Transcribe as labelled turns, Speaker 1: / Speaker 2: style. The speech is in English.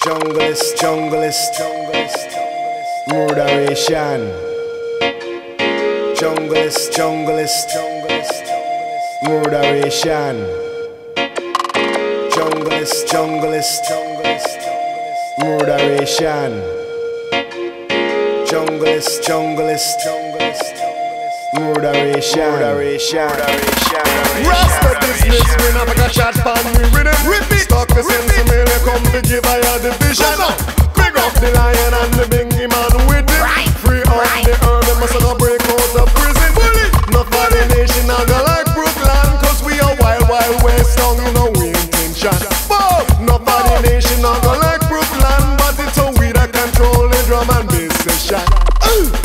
Speaker 1: Junglist, murderation. Junglist, murderation. Junglist, murderation. Junglist, murderation.
Speaker 2: Rasta business, we never got shot pan me rhythm. Stuck the sense of me, they come to give I a division. Big up the lion and the bingy man with it. Free up the earth, they must not break out of prison. Not for the nation, I go like Brooklyn, cause we are wild, wild west song, you know we intention. Not for the nation, I go like Brooklyn, but it's how we that control the drum and bass session.